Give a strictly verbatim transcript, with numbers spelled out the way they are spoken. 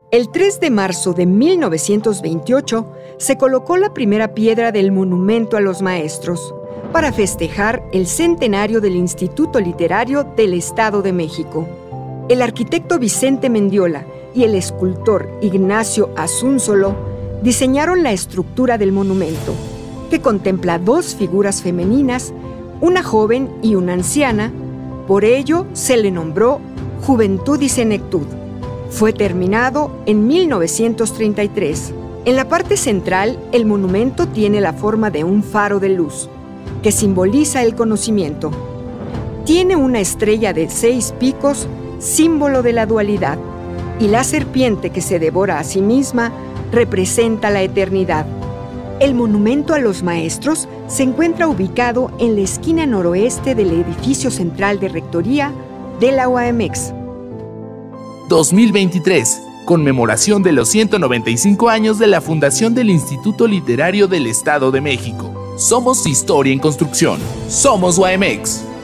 El tres de marzo de mil novecientos veintiocho se colocó la primera piedra del Monumento a los Maestros para festejar el centenario del Instituto Literario del Estado de México. El arquitecto Vicente Mendiola y el escultor Ignacio Asúnzolo diseñaron la estructura del monumento, que contempla dos figuras femeninas, una joven y una anciana. Por ello se le nombró Juventud y Senectud. Fue terminado en mil novecientos treinta y tres. En la parte central, el monumento tiene la forma de un faro de luz, que simboliza el conocimiento. Tiene una estrella de seis picos, símbolo de la dualidad, y la serpiente que se devora a sí misma representa la eternidad. El Monumento a los Maestros se encuentra ubicado en la esquina noroeste del edificio central de Rectoría de la U A M X. dos mil veintitrés, conmemoración de los ciento noventa y cinco años de la fundación del Instituto Literario del Estado de México. Somos Historia en Construcción. Somos U A M X.